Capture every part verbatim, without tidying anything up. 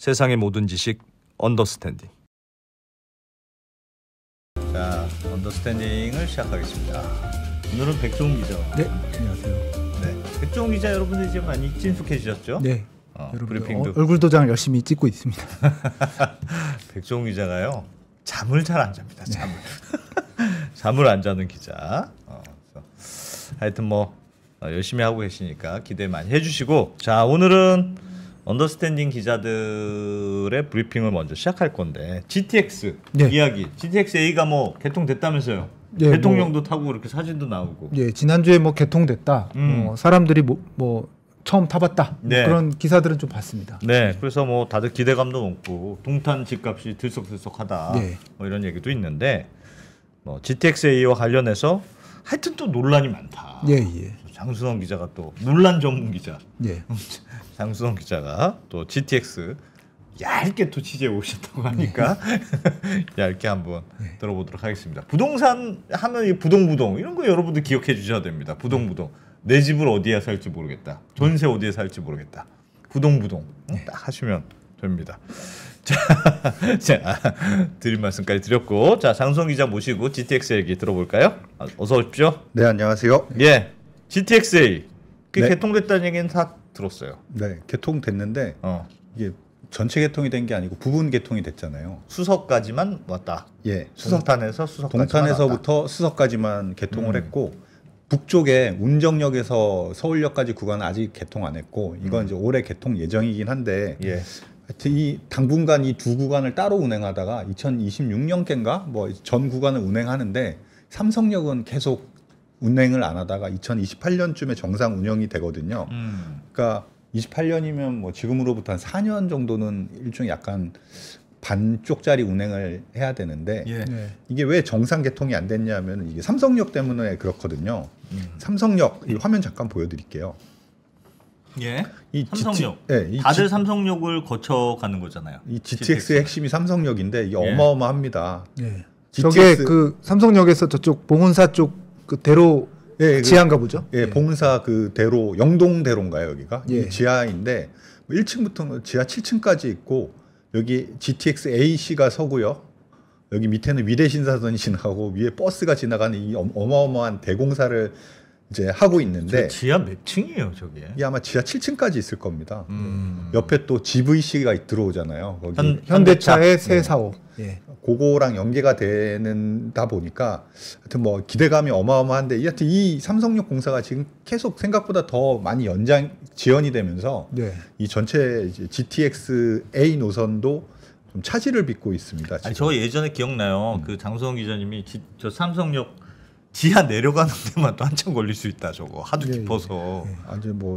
세상의 모든 지식 언더스탠딩. 자, 언더스탠딩을 시작하겠습니다. 오늘은 백종훈 기자. 네, 안녕하세요. 네, 백종훈 기자 여러분들 이제 많이 친숙해지셨죠? 네, 어, 브리핑도 어, 얼굴 도장을 열심히 찍고 있습니다. 백종훈 기자가요, 잠을 잘 안 잡니다. 잠을 잠을 안 자는 기자. 어, 하여튼 뭐 어, 열심히 하고 계시니까 기대 많이 해주시고, 자, 오늘은 언더스탠딩 기자들의 브리핑을 먼저 시작할 건데, 지티엑스 네. 이야기. 지티엑스 A가 뭐 개통됐다면서요? 네, 대통령도 뭐, 타고 이렇게 사진도 나오고. 예, 지난주에 뭐 개통됐다. 음. 어, 사람들이 뭐, 뭐 처음 타봤다. 네. 뭐 그런 기사들은 좀 봤습니다. 네, 그래서 뭐 다들 기대감도 높고 동탄 집값이 들썩들썩하다. 네. 뭐 이런 얘기도 있는데, 뭐 지티엑스 A와 관련해서 하여튼 또 논란이 많다. 예, 예. 장순원 기자가 또 논란 전문 기자. 예. 장순원 기자가 또 지티엑스 얇게 또 취재해 오셨다고 하니까 얇게 한번 네. 들어보도록 하겠습니다. 부동산 하면 이 부동부동 이런 거 여러분들 기억해 주셔야 됩니다. 부동부동. 내 집을 어디에 살지 모르겠다. 전세 어디에 살지 모르겠다. 부동부동 네. 딱 하시면 됩니다. 자, 자, 드릴 말씀까지 드렸고, 자, 장순원 기자 모시고 지티엑스 얘기 들어볼까요? 어서 오십시오. 네, 안녕하세요. 예, 지티엑스 A 그 네. 개통됐다는 얘기는 다 들었어요. 네, 개통됐는데 어. 이게 전체 개통이 된 게 아니고 부분 개통이 됐잖아요. 수서까지만 왔다. 예, 동탄에서 수서까지 동탄에서부터 왔다. 수서까지만 개통을 음. 했고, 북쪽에 운정역에서 서울역까지 구간은 아직 개통 안 했고, 이건 음. 이제 올해 개통 예정이긴 한데, 예. 하여튼 이 당분간 이 두 구간을 따로 운행하다가 이천이십육 년께인가 뭐 전 구간을 운행하는데, 삼성역은 계속 운행을 안 하다가 이천이십팔 년쯤에 정상 운영이 되거든요. 음. 그러니까 이십팔 년이면 뭐 지금으로부터 한 사 년 정도는 일종의 약간 반쪽짜리 운행을 해야 되는데, 예. 네. 이게 왜 정상 개통이 안 됐냐면 이게 삼성역 때문에 그렇거든요. 음. 삼성역, 이 화면 잠깐 보여드릴게요. 예. 이 삼성역. 지티, 네, 이 다들 지, 삼성역을 거쳐 가는 거잖아요. 이 지티엑스의 핵심이 삼성역인데 이게 예. 어마어마합니다. 예. 저게 그 삼성역에서 저쪽 봉은사 쪽 그 대로 예, 지하인가 보죠? 예, 예, 봉은사 그 대로 영동대로인가요, 여기가? 예. 지하인데 일 층부터 지하 칠 층까지 있고, 여기 지티엑스 A씨가 서고요. 여기 밑에는 위대신사선이 지나가고 위에 버스가 지나가는 이 어마어마한 대공사를 이제 하고 있는데, 지하 몇 층이에요, 저게? 이 아마 지하 칠 층까지 있을 겁니다. 음. 옆에 또 지브이씨가 들어오잖아요. 거기 현, 현대차의 새 사업. 예. 그거랑 연계가 되는다 보니까 하여튼 뭐 기대감이 어마어마한데, 하여튼 이 삼성역 공사가 지금 계속 생각보다 더 많이 연장 지연이 되면서 네. 이 전체 지티엑스 A 노선도 좀 차질을 빚고 있습니다. 아니, 저 예전에 기억나요. 음. 그 장수원 기자님이 지, 저 삼성역 지하 내려가는 데만 또 한참 걸릴 수 있다, 저거 하도 네, 깊어서. 네. 아주 뭐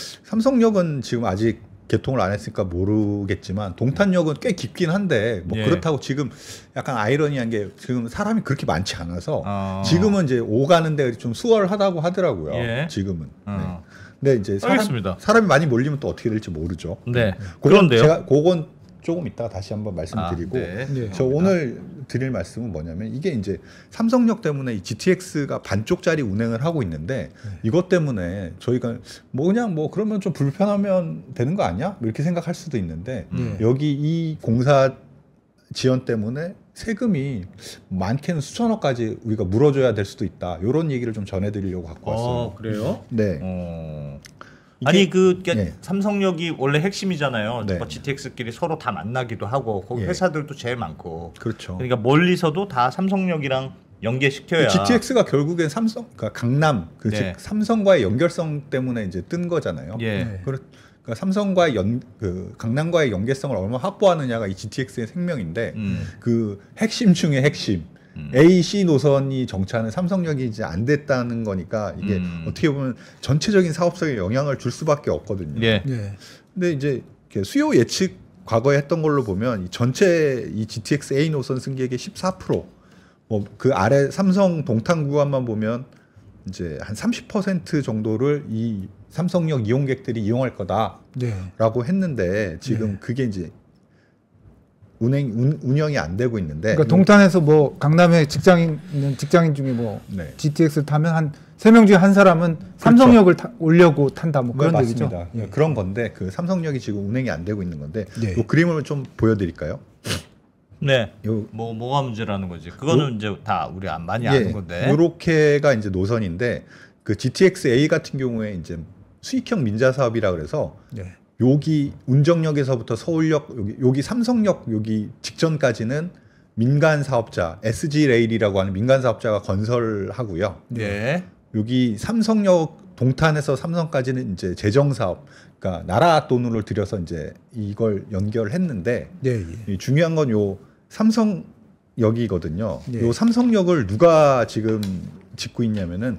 삼성역은 지금 아직 개통을 안 했으니까 모르겠지만 동탄역은 꽤 깊긴 한데 뭐 예. 그렇다고 지금 약간 아이러니한 게 지금 사람이 그렇게 많지 않아서 어. 지금은 이제 오가는데 좀 수월하다고 하더라고요. 예. 지금은. 어. 네. 근데 이제 사람, 알겠습니다. 사람이 많이 몰리면 또 어떻게 될지 모르죠. 네. 그런데요. 제가 그건 조금 이따가 다시 한번 말씀드리고, 아, 네. 네. 저 오늘 드릴 말씀은 뭐냐면, 이게 이제 삼성역 때문에 이 지티엑스가 반쪽짜리 운행을 하고 있는데 네. 이것 때문에 저희가 뭐 그냥 뭐 그러면 좀 불편하면 되는 거 아니야? 이렇게 생각할 수도 있는데 네. 여기 이 공사 지연 때문에 세금이 많게는 수천억까지 우리가 물어줘야 될 수도 있다. 이런 얘기를 좀 전해드리려고 갖고 왔어요. 어, 그래요? 네. 어. 아니 그 네. 삼성역이 원래 핵심이잖아요. 네. 지티엑스끼리 서로 다 만나기도 하고 거기 예. 회사들도 제일 많고. 그렇죠. 그러니까 멀리서도 다 삼성역이랑 연계시켜야. 지티엑스가 결국엔 삼성, 그러니까 강남, 그 네. 즉 삼성과의 연결성 때문에 이제 뜬 거잖아요. 예. 네. 그러니까 삼성과의 연, 그 강남과의 연계성을 얼마나 확보하느냐가 이 지티엑스의 생명인데 음. 그 핵심 중의 핵심. 음. A, C 노선이 정차는 삼성역이 이제 안 됐다는 거니까 이게 음. 어떻게 보면 전체적인 사업성에 영향을 줄 수밖에 없거든요. 예. 네. 근데 이제 수요 예측 과거에 했던 걸로 보면 이 전체 이 지티엑스 A 노선 승객의 십사 퍼센트, 뭐 그 아래 삼성 동탄 구간만 보면 이제 한 삼십 퍼센트 정도를 이 삼성역 이용객들이 이용할 거다라고 네. 했는데 지금 네. 그게 이제 운행 운, 운영이 안 되고 있는데, 그러니까 동탄에서 뭐 강남에 직장인 있는 직장인 중에 뭐 네. 지티엑스를 타면 한 세 명 중에 한 사람은 삼성역을 타, 오려고 탄다 뭐 그런 네, 얘기죠. 맞습니다. 예. 그런 건데 그 삼성역이 지금 운행이 안 되고 있는 건데 네. 이 그림을 좀 보여드릴까요? 네. 요, 뭐 뭐가 문제라는 거지. 그거는 요, 이제 다 우리 안 많이 아는 건데. 이렇게가 이제 노선인데 그 지티엑스A 같은 경우에 이제 수익형 민자 사업이라 그래서 네. 여기 운정역에서부터 서울역 여기, 여기 삼성역 여기 직전까지는 민간 사업자 에스지 레일이라고 하는 민간 사업자가 건설하고요. 네. 여기 삼성역 동탄에서 삼성까지는 이제 재정 사업, 그러니까 나라 돈으로 들여서 이제 이걸 연결했는데 네, 예. 이 중요한 건 요 삼성역이거든요. 예. 요 삼성역을 누가 지금 짓고 있냐면은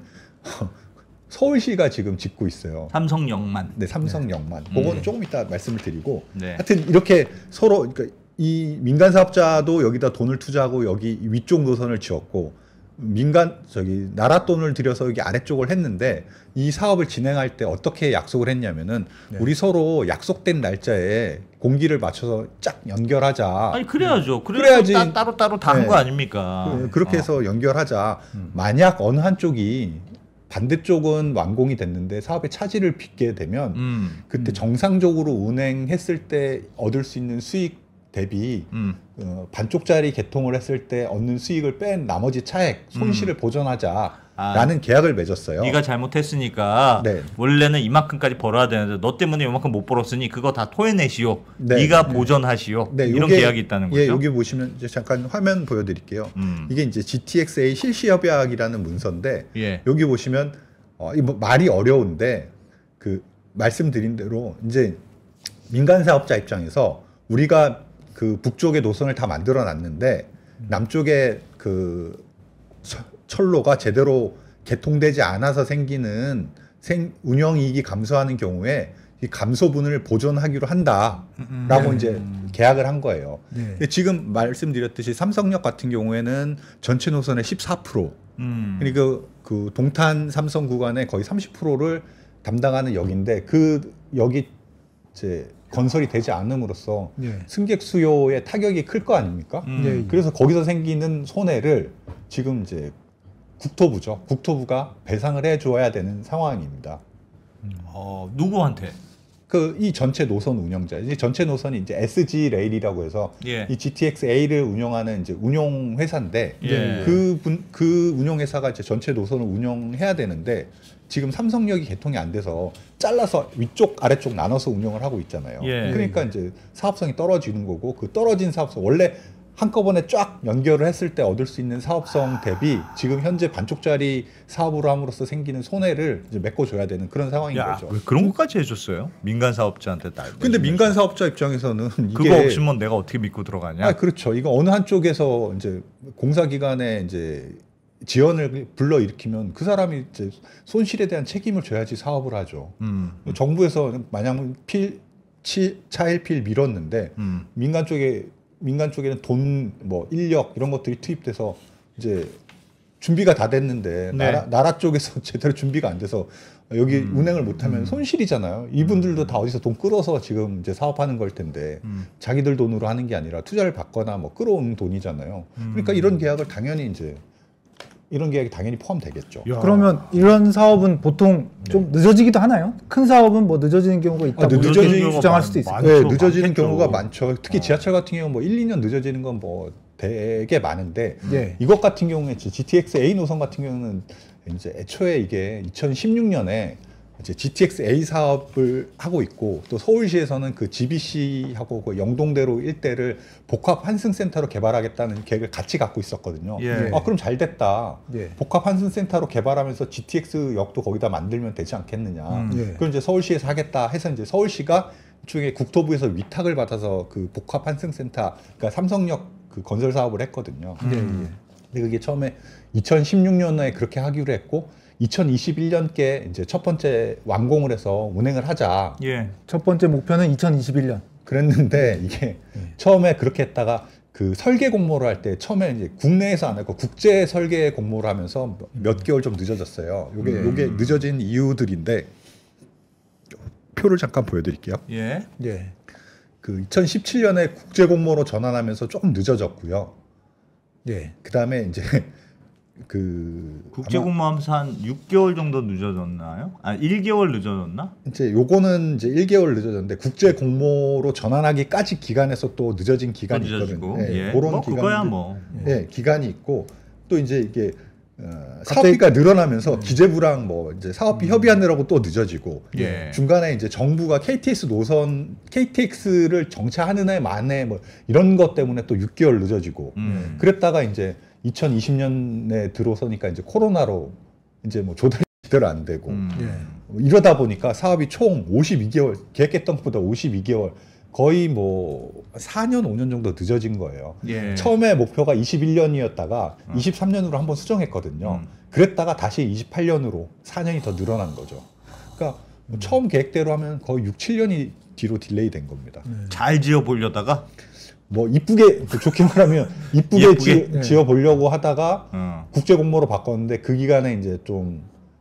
서울시가 지금 짓고 있어요. 삼성역만. 네, 삼성역만. 그거는 음. 조금 이따 말씀을 드리고. 네. 하여튼 이렇게 서로 그러니까 이 민간 사업자도 여기다 돈을 투자하고 여기 위쪽 노선을 지었고 민간 저기 나라 돈을 들여서 여기 아래쪽을 했는데 이 사업을 진행할 때 어떻게 약속을 했냐면은 네. 우리 서로 약속된 날짜에 공기를 맞춰서 쫙 연결하자. 아니 그래야죠. 그래야지. 그래야지 따로 따로 다 한 네. 거 아닙니까? 그- 그렇게 어. 해서 연결하자. 음. 만약 어느 한쪽이 반대쪽은 완공이 됐는데 사업에 차질을 빚게 되면 음. 그때 정상적으로 운행했을 때 얻을 수 있는 수익 대비 음. 어, 반쪽짜리 개통을 했을 때 얻는 수익을 뺀 나머지 차액 손실을 음. 보전하자라는 아. 계약을 맺었어요. 네가 잘못했으니까 네. 원래는 이만큼까지 벌어야 되는데 너 때문에 이만큼 못 벌었으니 그거 다 토해내시오. 네. 네. 가 보전하시오. 네, 이런 요게- 계약이 있다는 거죠. 예, 여기 보시면 이제 잠깐 화면 보여드릴게요. 음. 이게 이제 지티엑스에이 실시협약이라는 문서인데 예. 여기 보시면 어, 이 뭐 말이 어려운데 그 말씀드린 대로 이제 민간 사업자 입장에서 우리가 그 북쪽의 노선을 다 만들어 놨는데 남쪽에 그 철- 철로가 제대로 개통되지 않아서 생기는 생 운영 이익이 감소하는 경우에 이 감소분을 보존하기로 한다라고 네. 이제 계약을 한 거예요. 네. 근데 지금 말씀드렸듯이 삼성역 같은 경우에는 전체 노선의 십사 퍼센트 음. 그러니까 그 동탄 삼성 구간의 거의 삼십 퍼센트를 담당하는 역인데 그 역이 이제 건설이 되지 않음으로써 네. 승객 수요에 타격이 클 거 아닙니까? 음. 네. 그래서 거기서 생기는 손해를 지금 이제 국토부죠. 국토부가 배상을 해줘야 되는 상황입니다. 어, 누구한테? 그 이 전체 노선 운영자, 이 전체 노선이 이제 에스지 레일이라고 해서 예. 이 지티엑스에이를 운영하는 이제 운용 회사인데 예. 그, 분, 그 운용 회사가 이제 전체 노선을 운영해야 되는데 지금 삼성역이 개통이 안 돼서 잘라서 위쪽 아래쪽 나눠서 운영을 하고 있잖아요. 예. 그러니까 이제 사업성이 떨어지는 거고 그 떨어진 사업성 원래 한꺼번에 쫙 연결을 했을 때 얻을 수 있는 사업성 대비 지금 현재 반쪽짜리 사업으로 함으로써 생기는 손해를 이제 메꿔줘야 되는 그런 상황인 야, 거죠. 왜 그런 것까지 해줬어요? 민간 사업자한테 날. 근데 민간 사업자 입장에서는 이게 그거 없으면 내가 어떻게 믿고 들어가냐? 아 그렇죠. 이거 어느 한쪽에서 이제 공사 기관에 이제 지연을 불러 일으키면 그 사람이 이제 손실에 대한 책임을 져야지 사업을 하죠. 음. 정부에서 만약 필 치, 차일피일 밀었는데 음. 민간 쪽에 민간 쪽에는 돈 뭐 인력 이런 것들이 투입돼서 이제 준비가 다 됐는데 네. 나라, 나라 쪽에서 제대로 준비가 안 돼서 여기 음. 운행을 못하면 손실이잖아요. 이분들도 다 어디서 돈 끌어서 지금 이제 사업하는 걸 텐데 음. 자기들 돈으로 하는 게 아니라 투자를 받거나 뭐 끌어오는 돈이잖아요. 음. 그러니까 이런 계약을 당연히 이제 이런 계약이 당연히 포함되겠죠. 야. 그러면 이런 사업은 보통 좀 늦어지기도 하나요? 큰 사업은 뭐 늦어지는 경우가 있다고 아, 늦어지는 이렇게 경우가 주장할 많- 수도 있어요. 많죠. 네, 늦어지는 많겠죠. 경우가 많죠. 특히 어. 지하철 같은 경우 뭐 일, 이 년 늦어지는 건 뭐 되게 많은데 예. 이것 같은 경우에 지티엑스에이 노선 같은 경우는 이제 애초에 이게 이천십육 년에 이제 지티엑스에이 사업을 하고 있고 또 서울시에서는 그 지비씨하고 그 영동대로 일대를 복합 환승센터로 개발하겠다는 계획을 같이 갖고 있었거든요. 예. 아 그럼 잘 됐다. 예. 복합 환승센터로 개발하면서 지티엑스 역도 거기다 만들면 되지 않겠느냐. 음. 예. 그럼 이제 서울시에서 하겠다 해서 이제 서울시가 중에 국토부에서 위탁을 받아서 그 복합 환승센터, 그러니까 삼성역 그 건설 사업을 했거든요. 예, 예. 근데 그게 처음에 이천십육 년에 그렇게 하기로 했고 이천이십일 년께 이제 첫 번째 완공을 해서 운행을 하자. 예. 첫 번째 목표는 이천이십일 년. 그랬는데 이게 예. 처음에 그렇게 했다가 그 설계 공모를 할 때 처음에 이제 국내에서 안 하고 국제 설계 공모를 하면서 몇 개월 좀 늦어졌어요. 요게 음. 요게 늦어진 이유들인데 표를 잠깐 보여드릴게요. 예. 예. 그 이천십칠 년에 국제 공모로 전환하면서 조금 늦어졌고요. 예. 그 다음에 이제 그 국제공모하면서 한 육 개월 정도 늦어졌나요? 아 일 개월 늦어졌나? 이제 요거는 이제 일 개월 늦어졌는데 국제 공모로 전환하기까지 기간에서 또 늦어진 기간이 있거든요. 예. 그런 뭐 기간, 그거야 뭐. 예, 기간이 있고 또 이제 이게 어, 사업비가 늘어나면서 음. 기재부랑 뭐 이제 사업비 음. 협의하느라고 또 늦어지고 예. 중간에 이제 정부가 케이티엑스 노선 케이티엑스를 정차하는 해 만에 뭐 이런 것 때문에 또 육 개월 늦어지고 음. 그랬다가 이제 이천이십 년에 들어서니까 이제 코로나로 이제 뭐 조달이 제대로 안 되고 음. 예. 이러다 보니까 사업이 총 오십이 개월 계획했던 것보다 오십이 개월 거의 뭐 사 년 오 년 정도 늦어진 거예요. 예. 처음에 목표가 이십일 년이었다가 음. 이십삼 년으로 한번 수정했거든요. 음. 그랬다가 다시 이십팔 년으로 사 년이 더 늘어난 거죠. 그러니까 뭐 처음 계획대로 하면 거의 육, 칠 년이 뒤로 딜레이 된 겁니다. 음. 잘 지어 보려다가 뭐 이쁘게 좋게 말하면 이쁘게, 이쁘게? 지, 지어 보려고 하다가 음. 국제 공모로 바꿨는데 그 기간에 이제 좀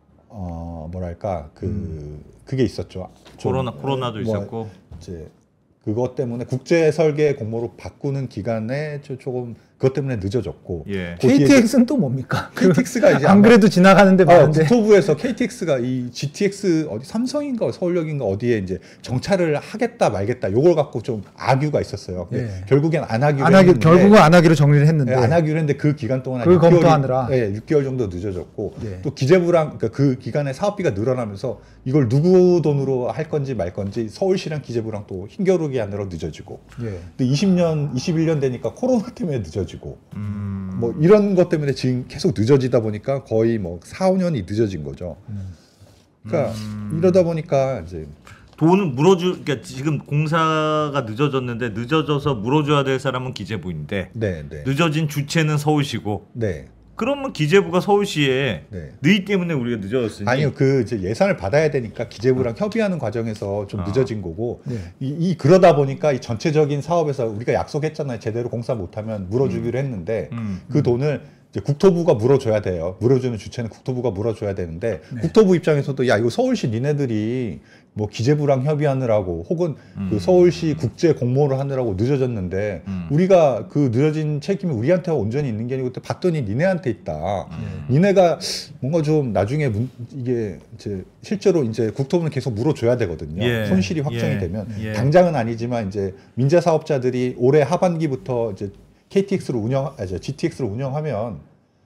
어 뭐랄까 그 음. 그게 있었죠. 코로나 코로나도 뭐 있었고 이제 그것 때문에 국제 설계 공모로 바꾸는 기간에 조금 그것 때문에 늦어졌고 예. 케이티엑스는 또 뭡니까? 케이티엑스가 이제 안 그래도 지나가는데 많은데 어, 국토부에서 케이티엑스가 이 지티엑스 어디 삼성인가 서울역인가 어디에 이제 정차를 하겠다 말겠다 요걸 갖고 좀 악유가 있었어요. 예. 결국엔 안 하기로 안 하기, 했는데 결국은 안 하기로 정리를 했는데 예, 안 하기로 했는데 그 기간 동안 그걸 검토하느라 예, 육 개월 정도 늦어졌고 예. 또 기재부랑 그러니까 그 기간에 사업비가 늘어나면서 이걸 누구 돈으로 할 건지 말 건지 서울시랑 기재부랑 또 힘겨루기 하느라 늦어지고 예. 또 이십 년 이십일 년 되니까 코로나 때문에 늦어지고 음... 뭐 이런 것 때문에 지금 계속 늦어지다 보니까 거의 뭐 사, 오 년이 늦어진 거죠. 음... 그러니까 음... 이러다 보니까 이제 돈은 물어주 그러니까 지금 공사가 늦어졌는데 늦어져서 물어줘야 될 사람은 기재부인데 네, 네. 늦어진 주체는 서울시고 네. 그러면 기재부가 서울시에 네. 너희 때문에 우리가 늦어졌으니 아니요 그 이제 예산을 받아야 되니까 기재부랑 어. 협의하는 과정에서 좀 어. 늦어진 거고 네. 이, 이 그러다 보니까 이 전체적인 사업에서 우리가 약속했잖아요. 제대로 공사 못하면 물어주기로 음. 했는데 음. 그 음. 돈을 이제 국토부가 물어줘야 돼요. 물어주는 주체는 국토부가 물어줘야 되는데 네. 국토부 입장에서도 야 이거 서울시 니네들이 뭐 기재부랑 협의하느라고 혹은 음. 그 서울시 국제 공모를 하느라고 늦어졌는데 음. 우리가 그 늦어진 책임이 우리한테 온전히 있는 게 아니고 그때 봤더니 니네한테 있다. 음. 니네가 뭔가 좀 나중에 문, 이게 이제 실제로 이제 국토부는 계속 물어줘야 되거든요. 예. 손실이 확정이 예. 되면 예. 당장은 아니지만 이제 민자 사업자들이 올해 하반기부터 이제 케이티엑스를 운영, 아, 지티엑스를 운영하면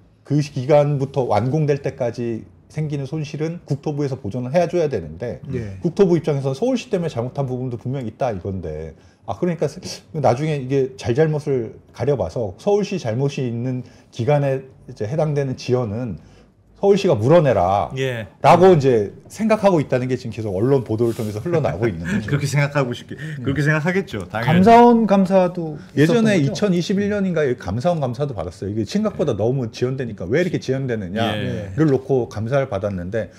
그 기간부터 완공될 때까지 생기는 손실은 국토부에서 보전을 해줘야 되는데 네. 국토부 입장에서 서울시 때문에 잘못한 부분도 분명히 있다 이건데 아 그러니까 나중에 이게 잘잘못을 가려봐서 서울시 잘못이 있는 기간에 이제 해당되는 지연은 서울시가 물어내라 예. 라고 이제 생각하고 있다는 게 지금 계속 언론 보도를 통해서 흘러나오고 있는 거죠. 그렇게 생각하고 싶게 그렇게 생각하겠죠. 당연히. 감사원 감사도 예전에 이천이십일 년인가 감사원 감사도 받았어요. 이게 생각보다 예. 너무 지연되니까 왜 이렇게 지연되느냐를 예. 놓고 감사를 받았는데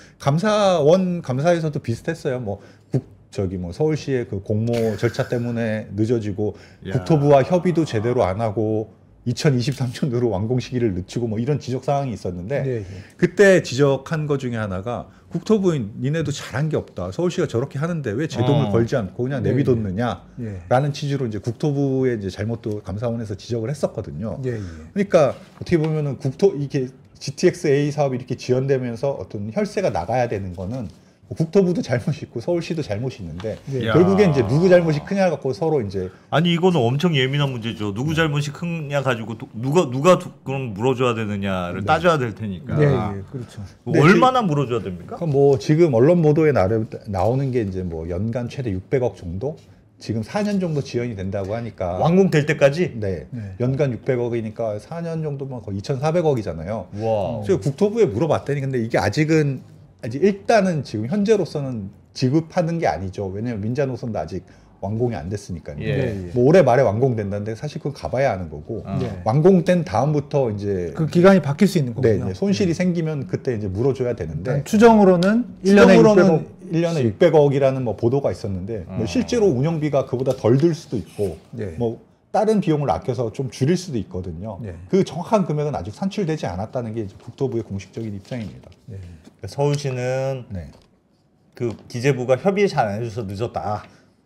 감사원 감사에서도 비슷했어요. 뭐 국, 저기 뭐 서울시의 그 공모 절차 때문에 늦어지고 야. 국토부와 협의도 제대로 안 하고 이천이십삼 년으로 완공 시기를 늦추고 뭐 이런 지적 사항이 있었는데 네, 네. 그때 지적한 것 중에 하나가 국토부인 니네도 잘한 게 없다. 서울시가 저렇게 하는데 왜 제동을 어. 걸지 않고 그냥 네, 내비뒀느냐라는 네. 취지로 이제 국토부의 이제 잘못도 감사원에서 지적을 했었거든요. 네, 네. 그러니까 어떻게 보면은 국토 이게 지티엑스에이 사업이 이렇게 지연되면서 어떤 혈세가 나가야 되는 거는 국토부도 잘못이 있고 서울시도 잘못이 있는데 네. 결국엔 이제 누구 잘못이 크냐 갖고 서로 이제 아니 이거는 엄청 예민한 문제죠. 누구 잘못이 크냐 가지고 도, 누가 누가 도, 그럼 물어줘야 되느냐를 네. 따져야 될 테니까. 네, 네 그렇죠. 뭐 얼마나 물어줘야 됩니까? 뭐 지금 언론 보도에 나오는 게 이제 뭐 연간 최대 육백억 정도. 지금 사 년 정도 지연이 된다고 하니까 완공될 때까지? 네, 네. 연간 육백억이니까 사 년 정도면 거의 이천사백억이잖아요. 와. 그래서 국토부에 물어봤더니 근데 이게 아직은 아직 일단은 지금 현재로서는 지급하는 게 아니죠. 왜냐하면 민자 노선도 아직 완공이 안 됐으니까요. 예. 뭐 올해 말에 완공된다는데 사실 그건 가봐야 하는 거고 어. 네. 완공된 다음부터 이제 그 기간이 바뀔 수 있는 거군요. 네, 손실이 네. 생기면 그때 이제 물어줘야 되는데 추정으로는 일 년에 육백억 일 년에 육백억이라는 뭐 보도가 있었는데 어. 뭐 실제로 운영비가 그보다 덜 들 수도 있고 네. 뭐 다른 비용을 아껴서 좀 줄일 수도 있거든요. 네. 그 정확한 금액은 아직 산출되지 않았다는 게 이제 국토부의 공식적인 입장입니다. 네. 서울시는 네. 그 기재부가 협의 잘 안 해줘서 늦었다.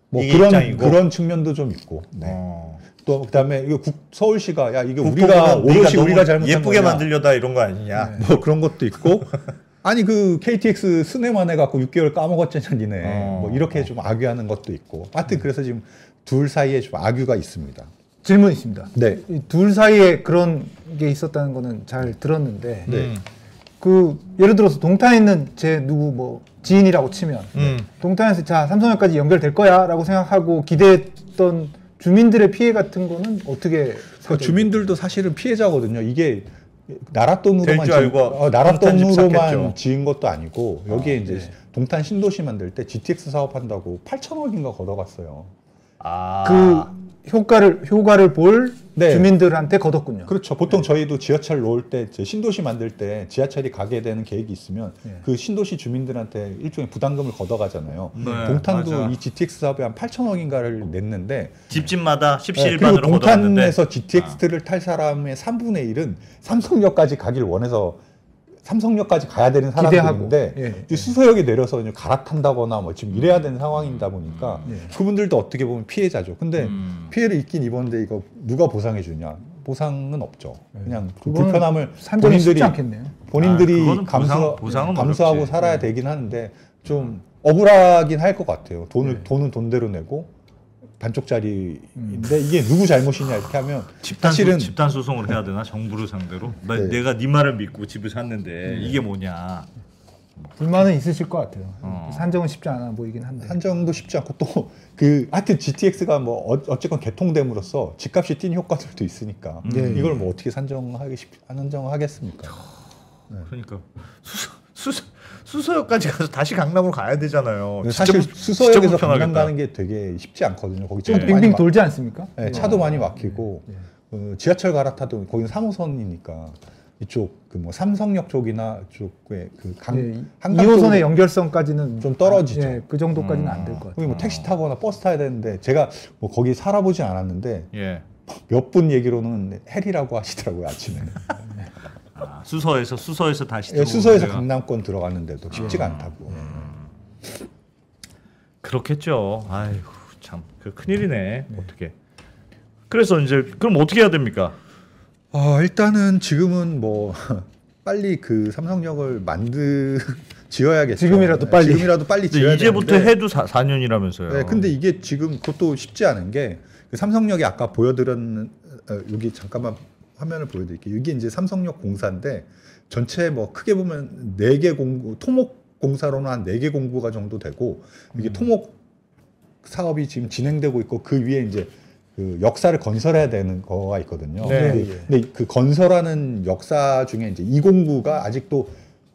뭐 이게 그런 입장이고. 그런 측면도 좀 있고. 네. 어. 또 그다음에 이거 국, 서울시가 야 이게 국토부는 우리가 오롯이 네가 우리가 너무 잘못한 예쁘게 거냐. 만들려다 이런 거 아니냐. 네. 뭐 그런 것도 있고. 아니 그 케이티엑스 스네만 해갖고 육 개월 까먹었잖아 니네. 어. 뭐 이렇게 좀 악유하는 것도 있고. 하여튼 그래서 지금 둘 사이에 좀 악유가 있습니다. 질문 있습니다. 네. 이둘 사이에 그런 게 있었다는 거는 잘 들었는데 네. 음. 그 예를 들어서 동탄에 있는 제 누구 뭐 지인이라고 치면 음. 동탄에서 자 삼성역까지 연결될 거야라고 생각하고 기대했던 주민들의 피해 같은 거는 어떻게 그 주민들도 사실은 피해자거든요. 이게 나라 돈으로만 될줄 지은- 알고 어, 나라 동탄 집 돈으로만 샀겠죠. 지은 것도 아니고 여기에 아, 이제 네. 동탄 신도시 만들 때 지티엑스 사업한다고 팔천억인가 걷어갔어요. 아. 그 효과를 효과를 볼 네. 주민들한테 거뒀군요. 그렇죠. 보통 저희도 지하철 놓을 때 이제 신도시 만들 때 지하철이 가게 되는 계획이 있으면 네. 그 신도시 주민들한테 일종의 부담금을 걷어가잖아요. 네, 동탄도 맞아. 이 지티엑스 사업에 한 팔천억인가를 냈는데 집집마다 네, 그리고 십시일반으로 걷어갔는데 동탄에서 지티엑스를 탈 사람의 삼분의 일은 삼성역까지 가길 원해서 삼성역까지 가야 되는 사람들인데 기대하고. 이 수서역에 내려서 이제 갈아탄다거나 뭐 지금 이래야 되는 상황이다 보니까 예. 그분들도 어떻게 보면 피해자죠. 근데 음. 피해를 입긴 입었는데 이거 누가 보상해 주냐? 보상은 없죠. 그냥 그 그거는 불편함을 산정이 쉽지 본인들이 않겠네요. 본인들이 아, 그거는 감수 보상- 보상은 감수하고 어렵지. 살아야 되긴 하는데 좀 억울하긴 할 것 같아요. 돈을 네. 돈은 돈대로 내고 반쪽짜리인데 이게 누구 잘못이냐 이렇게 하면 집단 사실은 수, 집단 소송을 해야 되나 정부를 상대로? 나, 네. 내가 네 말을 믿고 집을 샀는데 이게 뭐냐? 불만은 있으실 것 같아요. 어. 산정은 쉽지 않아 보이긴 한데. 한정도 쉽지 않고 또 그 하여튼 지티엑스가 뭐 어- 어쨌건 개통됨으로써 집값이 뛴 효과들도 있으니까 네. 이걸 뭐 어떻게 산정하기 쉽 산정하겠습니까? 그러니까 수서, 수서, 수서역까지 가서 다시 강남으로 가야 되잖아요. 사실 진짜 불- 수서역에서 진짜 강남 불편하겠다. 가는 게 되게 쉽지 않거든요. 거기 좀 차도 많이 빙빙 막- 돌지 않습니까? 네, 차도 많이 막히고 어, 지하철 갈아타도 거기는 삼 호선이니까 이쪽 그 뭐 삼성역 쪽이나 쪽에 그강 네, 한강 이 호선의 쪽으로 연결성까지는 좀 떨어지죠. 예, 그 정도까지는 안 될 것 거기 같아요. 뭐 택시 타거나 버스 타야 되는데 제가 뭐 거기 살아보지 않았는데 예. 몇 분 얘기로는 헬이라고 하시더라고요 아침에. 아, 수서에서 수서에서 다시 예, 들어오는 수서에서 데가. 강남권 들어갔는데도 쉽지가 않다고. 그렇겠죠. 아이고 참, 그 큰일이네. 어떻게? 그래서 이제 그럼 어떻게 해야 됩니까? 아 일단은 지금은 뭐 빨리 그 삼성역을 만드 지어야겠죠. 지금이라도 네, 빨리. 지금이라도 빨리 근데 지어야 이제부터 되는데. 해도 사, 사 년이라면서요. 네, 근데 이게 지금 그것도 쉽지 않은 게 그 삼성역이 아까 보여드렸는 어, 여기 잠깐만 화면을 보여드릴게요. 이게 이제 삼성역 공사인데 전체 뭐 크게 보면 네 개 공구 토목 공사로는 한 네 개 공구가 정도 되고 이게 토목 사업이 지금 진행되고 있고 그 위에 이제 그 역사를 건설해야 되는 거가 있거든요. 네. 근데, 근데 그 건설하는 역사 중에 이제 이 공구가 아직도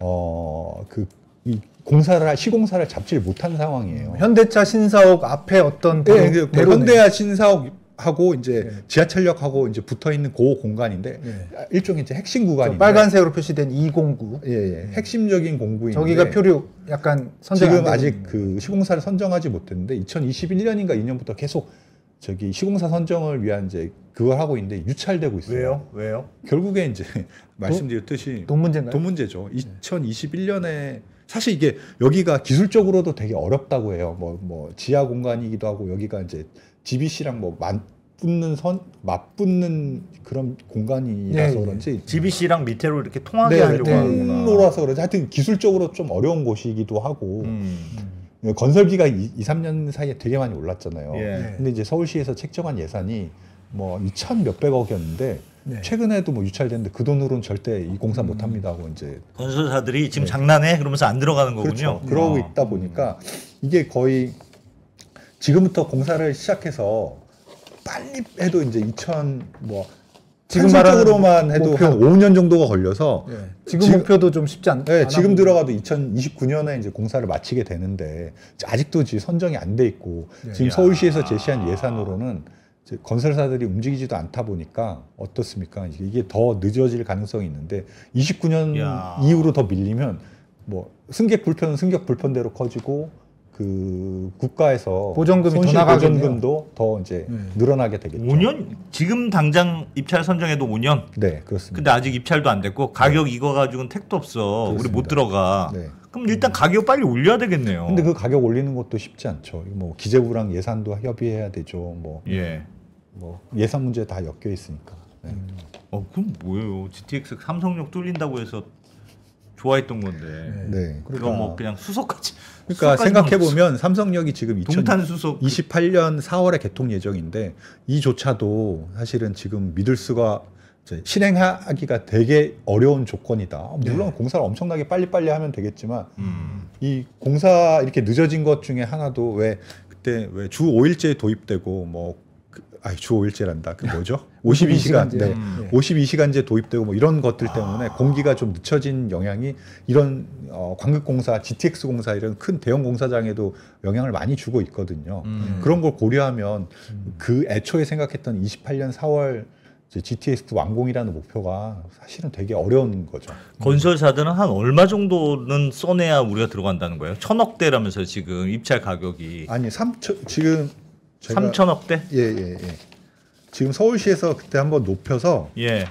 어그 이 공사를 할- 시공사를 잡지를 못한 상황이에요. 현대차 신사옥 앞에 어떤 네, 바로 그 대로네요. 현대화 신사옥하고 이제 네. 지하철역하고 이제 붙어 있는 그 공간인데 네. 일종의 이제 핵심 저 구간인데 빨간색으로 표시된 이공구. 예, 예. 핵심적인 공구인데 저기가 표류 약간 선정 지금 아직 그 시공사를 선정하지 못했는데 이천이십일 년인가 이 년부터 계속 저기 시공사 선정을 위한 이제 그걸 하고 있는데 유찰되고 있어요. 왜요? 왜요? 결국에 이제 말씀드렸듯이 돈 문제인가요? 돈 문제죠. 이천이십일 년에 사실 이게 여기가 기술적으로도 되게 어렵다고 해요. 뭐 뭐 지하 공간이기도 하고 여기가 이제 지비씨랑 뭐 맞붙는 선 맞붙는 그런 공간이라서 네, 그런지 지비씨랑 밑으로 이렇게 통하게 네, 하려고 네. 하는구나. 통로라서 그런지 하여튼 기술적으로 좀 어려운 곳이기도 하고 음. 건설비가 이, 삼 년 사이에 되게 많이 올랐잖아요. 예. 근데 이제 서울시에서 책정한 예산이 뭐 이천 몇백억이었는데 네. 최근에도 뭐 유찰됐는데 그 돈으로는 절대 이 공사 못 합니다 하고 이제 건설사들이 지금 장난해? 그러면서 안 들어가는 거군요. 그렇죠. 그러고 어. 있다 보니까 이게 거의 지금부터 공사를 시작해서 빨리 해도 이제 이천 뭐 지금 현실적으로만 해도 목표. 한 오 년 정도가 걸려서 예. 지금, 지금- 목표도 좀 쉽지 않. 네, 않아 지금 보이고. 들어가도 이천이십구 년에 이제 공사를 마치게 되는데 아직도 지금 선정이 안 돼 있고 네. 지금 이야. 서울시에서 제시한 예산으로는 이제 건설사들이 움직이지도 않다 보니까 어떻습니까? 이게 이게 더 늦어질 가능성이 있는데 이십구 년 이야. 이후로 더 밀리면 뭐 승객 불편은 승객 불편대로 커지고 그 그 국가에서 보전금이 더 손실 나가겠네요. 보전금도 더 이제 네. 늘어나게 되겠죠. 오 년 지금 당장 입찰 선정해도 오 년. 네, 그렇습니다. 근데 아직 입찰도 안 됐고 가격 이거 가지고는 택도 없어. 우리 그렇습니다. 못 들어가. 네. 그럼 일단 가격 빨리 올려야 되겠네요. 근데 그 가격 올리는 것도 쉽지 않죠. 이거 뭐 기재부랑 예산도 협의해야 되죠. 뭐, 예. 뭐 예산 문제 다 엮여 있으니까. 네. 어 그럼 뭐예요? 지티엑스 삼성역 뚫린다고 해서 좋아했던 건데. 네. 그거 뭐 그냥 수소까지. 그러니까 수소까지만 생각해 보면 삼성역이 지금 동탄 수소. 이천이십팔 년 사월에 개통 예정인데 이조차도 사실은 지금 믿을 수가 이제 실행하기가 되게 어려운 조건이다. 물론 공사를 엄청나게 빨리빨리 하면 되겠지만 음. 이 공사 이렇게 늦어진 것 중에 하나도 왜 그때 왜 주 오 일제 도입되고 뭐 그, 아니 주 오 일제란다. 그 뭐죠? 오십이 시간. 네. 음. 오십이 시간제 도입되고 뭐 이런 것들 때문에 아. 공기가 좀 늦춰진 영향이 이런 어, 광급공사, 지티엑스 공사 이런 큰 대형 공사장에도 영향을 많이 주고 있거든요. 음. 그런 걸 고려하면 그 애초에 생각했던 이십팔 년 사월 이제 지티엑스 완공이라는 목표가 사실은 되게 어려운 거죠. 건설사들은 한 얼마 정도는 써내야 우리가 들어간다는 거예요? 천억대라면서 지금 입찰 가격이 아니 삼천 지금 제가 삼천억대? 예예 예, 예. 지금 서울시에서 그때 한번 높여서 예.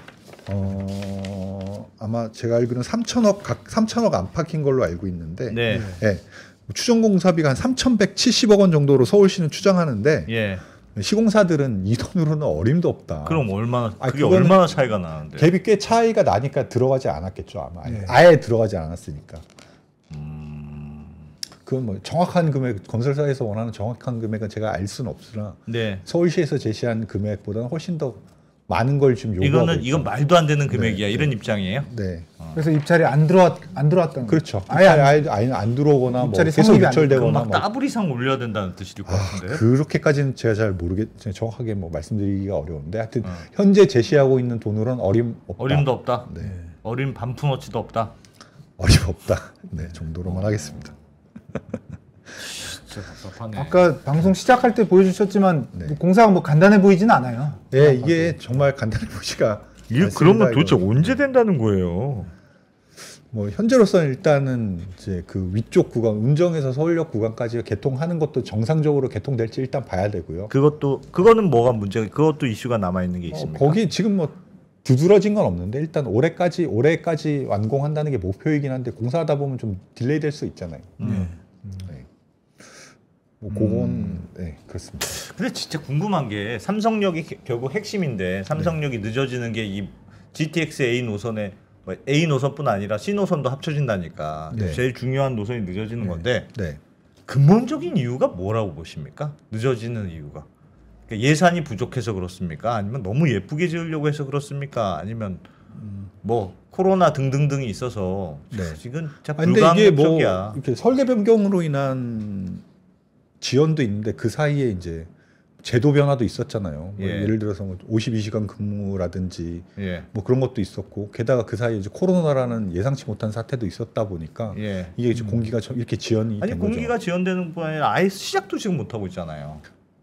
어 아마 제가 알기로는 삼천억 각 삼천억 안팎인 걸로 알고 있는데 네. 예. 추정 공사비가 한 삼천백칠십억 원 정도로 서울시는 추정하는데 예. 시공사들은 이 돈으로는 어림도 없다. 그럼 얼마나 아니, 그게 그거는 얼마나 차이가 나는데? 갭이 꽤 차이가 나니까 들어가지 않았겠죠 아마. 네. 아예 들어가지 않았으니까. 음. 그건 뭐 정확한 금액 건설사에서 원하는 정확한 금액은 제가 알 수는 없으나 네. 서울시에서 제시한 금액보다는 훨씬 더 많은 걸 지금 요구하고 이거는 있죠. 이건 말도 안 되는 금액이야. 네, 이런 입장이에요. 네. 그래서 입찰이 안 들어왔 안 들어왔던 그렇죠. 거예요. 아예 안, 아예, 아예 안 들어오거나 뭐 입찰이 계속 성립이 안 그럼 유철되거나 막 뭐 더블 이상 올려야 된다는 뜻일 것 아, 같은데. 그렇게까지는 제가 잘 모르겠 정확하게 뭐 말씀드리기가 어려운데 하여튼 어. 현재 제시하고 있는 돈으로는 어림 없다. 어림도 없다. 네. 어림 반푼어치도 없다. 어림없다. 네, 정도로만 하겠습니다. 진짜 답답하네. 아까 방송 시작할 때 보여주셨지만 네. 뭐 공사가 뭐 간단해 보이지는 않아요. 예, 이게 정말 간단해 보지가 이게 않습니다, 그러면 도대체 이거. 언제 된다는 거예요? 뭐 현재로서는 일단은 이제 그 위쪽 구간 운정에서 서울역 구간까지 개통하는 것도 정상적으로 개통될지 일단 봐야 되고요. 그것도 그거는 뭐가 문제? 그것도 이슈가 남아 있는 게 어, 있습니까? 거기 지금 뭐 두드러진 건 없는데 일단 올해까지 올해까지 완공한다는 게 목표이긴 한데 공사하다 보면 좀 딜레이 될 수 있잖아요. 음. 네. 뭐 그건 네, 그렇습니다. 근데 진짜 궁금한 게 삼성역이 게- 결국 핵심인데 삼성역이 늦어지는 게 이 지티엑스 A 노선에 뭐 A 노선뿐 아니라 C 노선도 합쳐진다니까 네. 제일 중요한 노선이 늦어지는 건데 네. 근본적인 이유가 뭐라고 보십니까? 늦어지는 이유가 그러니까 예산이 부족해서 그렇습니까? 아니면 너무 예쁘게 지으려고 해서 그렇습니까? 아니면 뭐 코로나 등등등이 있어서 네. 이건 진짜 아, 근데 이게 뭐 불가항력적이야. 이렇게 설계 변경으로 인한 지연도 있는데 그 사이에 이제 제도 변화도 있었잖아요. 뭐 예. 예를 들어서 뭐 오십이 시간 근무라든지 예. 뭐 그런 것도 있었고 게다가 그 사이에 이제 코로나라는 예상치 못한 사태도 있었다 보니까 예. 이게 이제 공기가 저- 이렇게 지연이 아니 된 공기가 거죠. 지연되는 뿐 아니라 아예 시작도 지금 못 하고 있잖아요.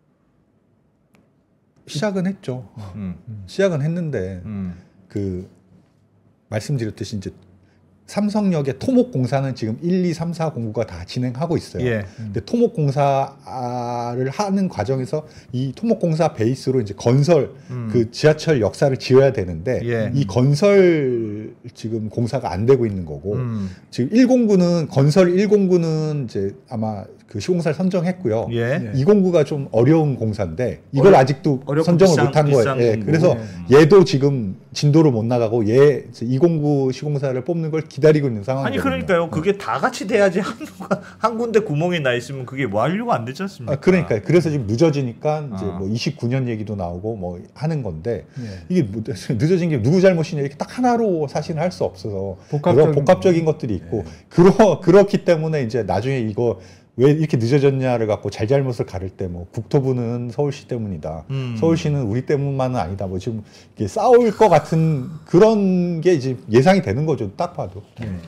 시작은 했죠. 음. 시작은 했는데 음. 그 말씀드렸듯이 이제 삼성역의 토목 공사는 지금 일, 이, 삼, 사 공구가 다 진행하고 있어요. 예. 근데 토목 공사를 하는 과정에서 이 토목 공사 베이스로 이제 건설 음. 그 지하철 역사를 지어야 되는데 예. 이 건설 지금 공사가 안 되고 있는 거고 음. 지금 일공구는 건설 일공구는 이제 아마 그 시공사를 선정했고요. 예. 이공구가 좀 어려운 공사인데 이걸 어려- 아직도 어렵고 선정을 비싼- 못한 거예요. 비싼 예, 공구. 그래서 음. 얘도 지금 진도를 못 나가고 얘 이공구 시공사를 뽑는 걸 기다리고 있는 상황이거든요. 아니 그러니까요. 그게 다 같이 돼야지 한, 한 군데 구멍이 나 있으면 그게 완료가 안 되지 않습니까? 아, 그러니까 그래서 지금 늦어지니까 이제 아. 뭐 이십구 년 얘기도 나오고 뭐 하는 건데 예. 이게 뭐 늦어진 게 누구 잘못이냐 이렇게 딱 하나로 사실은 할 수 없어서 복합적인 그런 복합적인 것들이 있고 그러 그렇기 때문에 이제 나중에 이거 왜 이렇게 늦어졌냐를 갖고 잘잘못을 가를 때 뭐 국토부는 서울시 때문이다. 음. 서울시는 우리 때문만은 아니다. 뭐 지금 이게 싸울 것 같은 그런 게 이제 예상이 되는 거죠. 딱 봐도.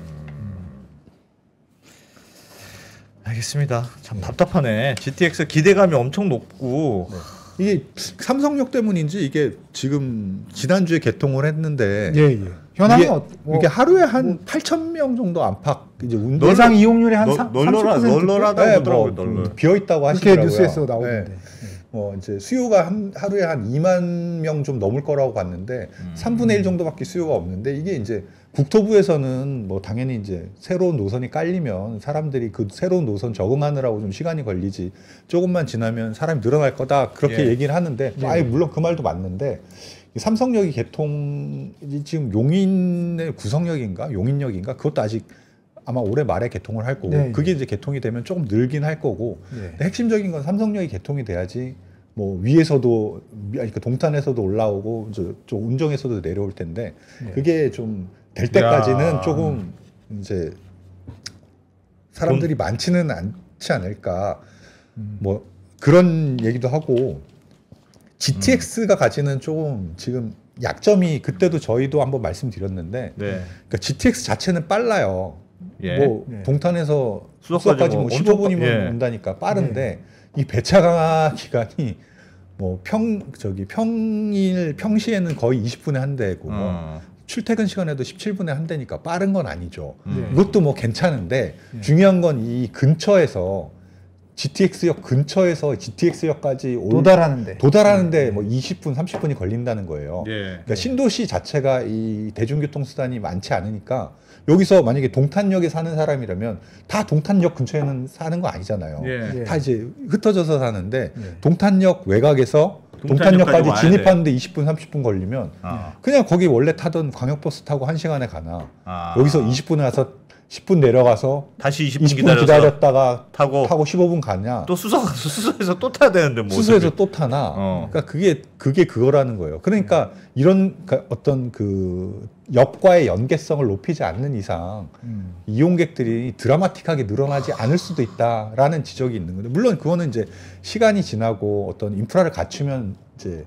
알겠습니다. 참 답답하네. 지티엑스 기대감이 엄청 높고 이게 삼성역 때문인지 이게 지금 지난주에 개통을 했는데 예, 예. 현황은 이게, 어, 뭐, 이게 하루에 한 팔천 명 정도 안팎 이제 운 예상 이용률이 한 널- 삼- 널널하- 삼십 퍼센트 널널하다고 네, 하더라고요. 뭐, 널널. 비어 있다고 그렇게 하시더라고요. 뉴스에서 나오는데. 네. 어, 이제 수요가 한 하루에 한 이만 명 좀 넘을 거라고 봤는데 음. 삼분의 일 정도밖에 수요가 없는데 이게 이제 국토부에서는 뭐 당연히 이제 새로운 노선이 깔리면 사람들이 그 새로운 노선 적응하느라고 좀 시간이 걸리지 조금만 지나면 사람이 늘어날 거다 그렇게 예. 얘기를 하는데 네. 아예 물론 그 말도 맞는데 삼성역이 개통 지금 용인의 구성역인가 용인역인가 그것도 아직 아마 올해 말에 개통을 할 거고 네. 그게 이제 개통이 되면 조금 늘긴 할 거고 네. 근데 핵심적인 건 삼성역이 개통이 돼야지 뭐 위에서도 아니 그 동탄에서도 올라오고 저, 저 운정에서도 내려올 텐데 네. 그게 좀 될 때까지는 야. 조금 이제 사람들이 많지는 않지 않을까 음. 뭐 그런 얘기도 하고 지티엑스가 가지는 조금 지금 약점이 그때도 저희도 한번 말씀드렸는데 네. 그러니까 지티엑스 자체는 빨라요. 예. 뭐 네. 동탄에서 수석까지 수석까지 뭐 뭐 엄청 십오 분이면 빠- 예. 온다니까 빠른데 이 배차 강화 기간이 뭐 평 저기 평일 평시에는 거의 이십 분에 한 대고 어. 출퇴근 시간에도 십칠 분에 한 대니까 빠른 건 아니죠. 음. 이것도 뭐 괜찮은데 네. 중요한 건 이 근처에서 지티엑스역 근처에서 지티엑스역까지 올, 도달하는데. 도달하는데 뭐 이십 분, 삼십 분이 걸린다는 거예요. 예. 그러니까 신도시 자체가 이 대중교통 수단이 많지 않으니까 여기서 만약에 동탄역에 사는 사람이라면 다 동탄역 근처에는 사는 거 아니잖아요. 예. 예. 다 이제 흩어져서 사는데 예. 동탄역 외곽에서 동탄역까지 동탄역까지 와야 진입하는데 이십 분, 삼십 분 걸리면 아. 그냥 거기 원래 타던 광역버스 타고 한 시간에 가나 아. 여기서 이십 분에 가서 십 분 내려가서 다시 이십 분 이십 분 기다려서 기다렸다가 타고 타고 십오 분 가냐 또 수서 수서에서 또 타야 되는데 뭐 수소에서 어차피. 또 타나 어. 그러니까 그게 그게 그거라는 거예요. 그러니까 이런 그러니까 어떤 그 역과의 연계성을 높이지 않는 이상 음. 이용객들이 드라마틱하게 늘어나지 않을 수도 있다라는 지적이 있는 건데 물론 그거는 이제 시간이 지나고 어떤 인프라를 갖추면 이제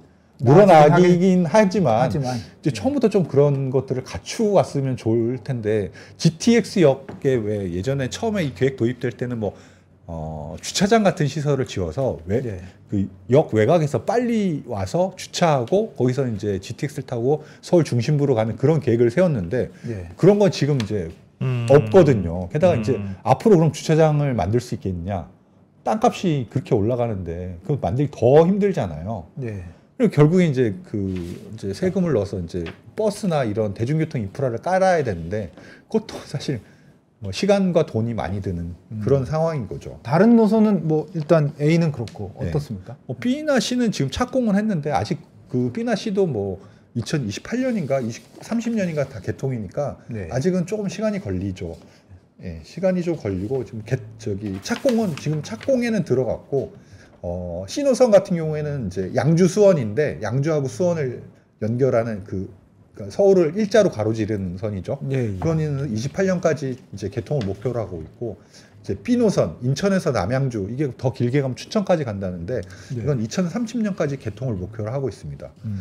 늘어나긴 하지만, 하지만 이제 처음부터 좀 그런 것들을 갖추고 갔으면 좋을 텐데 지티엑스역에 왜 예전에 처음에 이 계획 도입될 때는 뭐 어, 주차장 같은 시설을 지어서 왜 네. 그 역 외곽에서 빨리 와서 주차하고 거기서 이제 지티엑스를 타고 서울 중심부로 가는 그런 계획을 세웠는데 예. 그런 건 지금 이제 음. 없거든요. 게다가 음. 이제 앞으로 그럼 주차장을 만들 수 있겠냐? 땅값이 그렇게 올라가는데 그거 만들기 더 힘들잖아요. 예. 그리고 결국에 이제 그 이제 세금을 넣어서 이제 버스나 이런 대중교통 인프라를 깔아야 되는데 그것도 사실 뭐 시간과 돈이 많이 드는 그런 상황인 거죠. 다른 노선은 뭐 일단 A는 그렇고 네. 어떻습니까? 뭐 B나 C는 지금 착공을 했는데 아직 그 B나 C도 뭐 이천이십팔 년인가 삼십 년인가 다 개통이니까 네. 아직은 조금 시간이 걸리죠. 예, 시간이 좀 걸리고 지금 개, 저기 착공은 지금 착공에는 들어갔고 어, C 노선 같은 경우에는 이제 양주 수원인데 양주하고 수원을 연결하는 그 그러니까 서울을 일자로 가로지르는 선이죠. 예, 예. 그거는 이십팔 년까지 이제 개통을 목표로 하고 있고 이제 B 노선 인천에서 남양주 이게 더 길게 가면 춘천까지 간다는데 네. 이건 이천삼십 년까지 개통을 목표로 하고 있습니다. 음.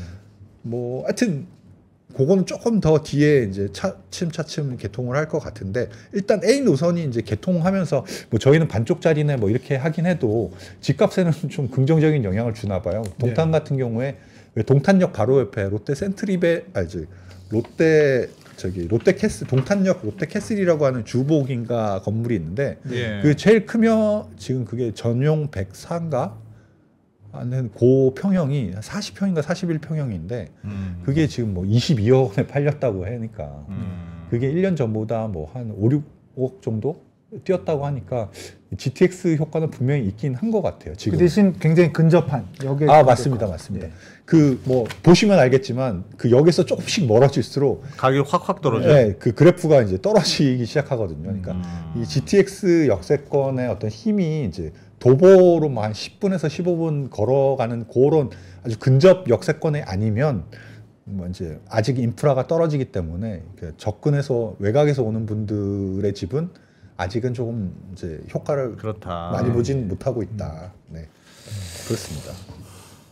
뭐 하여튼 그거는 조금 더 뒤에 이제 차츰 차츰 개통을 할 것 같은데 일단 A 노선이 이제 개통하면서 뭐 저희는 반쪽짜리네 뭐 이렇게 하긴 해도 집값에는 좀 긍정적인 영향을 주나 봐요. 동탄 네. 같은 경우에 왜 동탄역 바로 옆에 롯데 센트리베 아니 롯데 저기 롯데 캐슬 동탄역 롯데 캐슬이라고 하는 주복인가 건물이 있는데 예. 그 제일 크면 지금 그게 전용 백사인가 하는 고 평형이 사십 평인가 사십일 평형인데 음. 그게 지금 뭐 이십이억 원에 팔렸다고 하니까 음. 그게 일 년 전보다 뭐 한 오, 육억 정도 뛰었다고 하니까 지티엑스 효과는 분명히 있긴 한 것 같아요. 지금. 그 대신 굉장히 근접한 역에 아 맞습니다, 맞습니다. 예. 그 뭐 보시면 알겠지만 그 역에서 조금씩 멀어질수록 가격이 확확 떨어져. 네, 그 그래프가 이제 떨어지기 시작하거든요. 그러니까 음. 이 지티엑스 역세권의 어떤 힘이 이제 도보로 뭐 한 십 분에서 십오 분 걸어가는 그런 아주 근접 역세권이 아니면 뭐 이제 아직 인프라가 떨어지기 때문에 접근해서 외곽에서 오는 분들의 집은 아직은 조금 이제 효과를 그렇다. 많이 보진 못하고 있다. 네, 그렇습니다.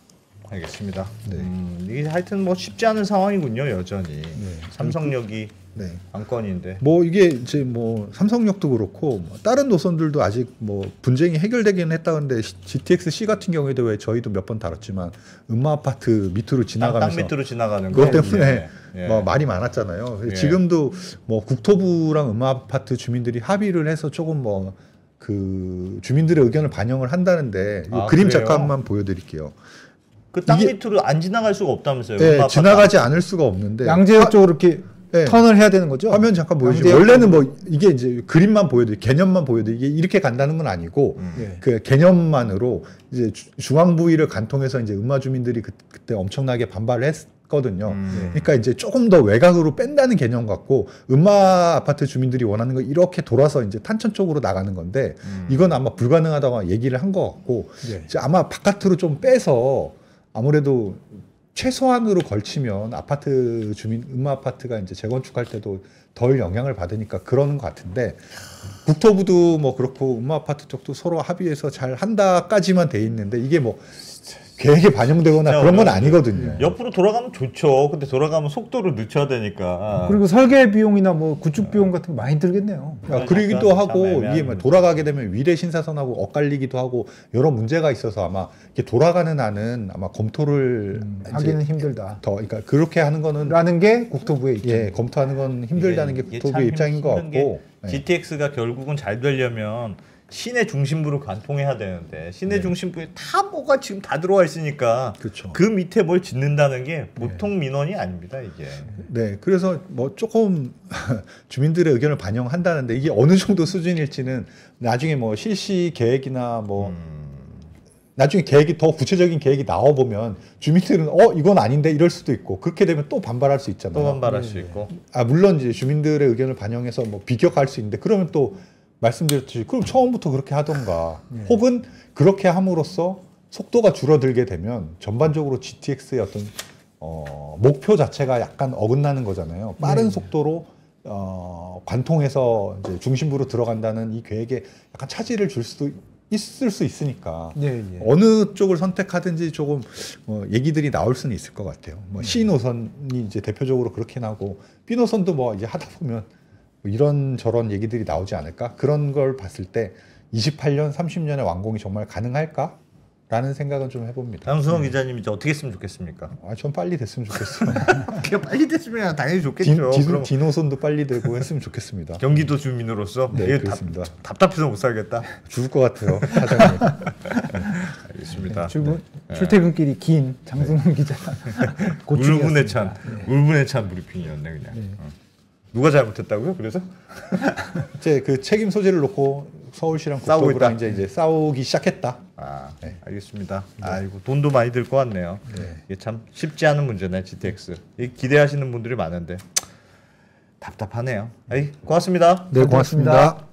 알겠습니다. 네. 음, 이게 하여튼 뭐 쉽지 않은 상황이군요, 여전히. 삼성역이 네. 안건인데. 뭐 이게 이제 뭐 삼성역도 그렇고 뭐 다른 노선들도 아직 뭐 분쟁이 해결되기는 했다는데 지티엑스 C 같은 경우에도 왜 저희도 몇 번 다뤘지만 음마 아파트 밑으로 지나가면서 땅 밑으로 지나가는 그것 거. 때문에 예. 예. 뭐 말이 많았잖아요. 예. 지금도 뭐 국토부랑 음마 아파트 주민들이 합의를 해서 조금 뭐 그 주민들의 의견을 반영을 한다는데 이 아, 그림 그래요? 잠깐만 보여드릴게요. 그 땅 이게- 밑으로 안 지나갈 수가 없다면서요. 네, 음마 지나가지 않을 수가 없는데 양재역 쪽으로 이렇게 네. 턴을 해야 되는 거죠? 화면 잠깐 보여주시죠. 양재역 원래는 뭐 이게 이제 그림만 보여드리, 개념만 보여드리, 이게 이렇게 간다는 건 아니고 음. 예. 그 개념만으로 이제 주- 중앙 부위를 간통해서 이제 음마 주민들이 그, 그때 엄청나게 반발을 했거든요. 음. 그러니까 이제 조금 더 외곽으로 뺀다는 개념 같고 음마 아파트 주민들이 원하는 거 이렇게 돌아서 이제 탄천 쪽으로 나가는 건데 음. 이건 아마 불가능하다고 얘기를 한 것 같고 예. 이제 아마 바깥으로 좀 빼서 아무래도 최소한으로 걸치면 아파트 주민 음마 아파트가 이제 재건축할 때도 덜 영향을 받으니까 그러는 것 같은데 국토부도 뭐 그렇고 음마 아파트 쪽도 서로 합의해서 잘 한다까지만 돼 있는데 이게 뭐 계획에 반영되거나 진짜 그런 건 어려운데. 아니거든요. 옆으로 돌아가면 좋죠. 근데 돌아가면 속도를 늦춰야 되니까. 그리고 설계 비용이나 뭐 구축 비용 같은 거 많이 들겠네요. 야, 그러기도 참 하고 애매한 이게 뭐 문제. 돌아가게 되면 위례 신사선하고 엇갈리기도 하고 여러 문제가 있어서 아마 이게 돌아가는 안은 아마 검토를 음, 이제 하기는 힘들다. 더 그러니까 그렇게 하는 거는 라는 게 국토부의 입장. 예 검토하는 건 힘들다는 게 이게 국토부의 참 입장인 것 힘든 게 같고 네. 지티엑스가 결국은 잘 되려면 시내 중심부를 관통해야 되는데 시내 네. 중심부에 다 뭐가 지금 다 들어와 있으니까 그렇죠. 그 밑에 뭘 짓는다는 게 보통 민원이 아닙니다 이게. 네, 그래서 뭐 조금 주민들의 의견을 반영한다는데 이게 어느 정도 수준일지는 나중에 뭐 실시 계획이나 뭐 음. 나중에 계획이 더 구체적인 계획이 나와 보면 주민들은 어 이건 아닌데 이럴 수도 있고 그렇게 되면 또 반발할 수 있잖아요. 또 반발할 수 있고. 아 물론 이제 주민들의 의견을 반영해서 뭐 비격할 수 있는데 그러면 또 말씀드렸듯이 그럼 처음부터 그렇게 하던가 네. 혹은 그렇게 함으로써 속도가 줄어들게 되면 전반적으로 지티엑스의 어떤 어, 목표 자체가 약간 어긋나는 거잖아요. 빠른 네. 속도로 어, 관통해서 이제 중심부로 들어간다는 이 계획에 약간 차질을 줄 수도 있을 수 있으니까 예, 예. 어느 쪽을 선택하든지 조금 어, 얘기들이 나올 수는 있을 것 같아요. 네. 뭐 C 노선이 이제 대표적으로 그렇게 나고 B 노선도 뭐 이제 하다 보면 뭐 이런 저런 얘기들이 나오지 않을까? 그런 걸 봤을 때 이십팔 년, 삼십 년에 완공이 정말 가능할까? 라는 생각은 좀 해봅니다. 장수성 기자님 이제 어떻게 했으면 좋겠습니까? 아, 전 빨리 됐으면 좋겠어요. 그게 빨리 됐으면 당연히 디, 좋겠죠. 디, 그럼 디노선도 빨리 되고 했으면 좋겠습니다. 경기도 주민으로서 네, 이게 그렇습니다. 답, 답답해서 못 살겠다. 죽을 것 같아요, 사장님. 알겠습니다. 출근, 출퇴근길이 긴 장승훈 기자. 고충이었습니다. 울분에 찬 울분에 찬 브리핑이었네 그냥. 네. 어. 누가 잘못했다고요? 그래서 이제 그 책임 소재를 놓고 서울시랑 싸우고 국토부랑 있다. 이제 이제 싸우기 시작했다. 아 네. 알겠습니다. 아이고 돈도 많이 들 것 같네요. 네. 이게 참 쉽지 않은 문제네 지티엑스. 이 기대하시는 분들이 많은데 답답하네요. 아이 고맙습니다. 네, 고맙습니다.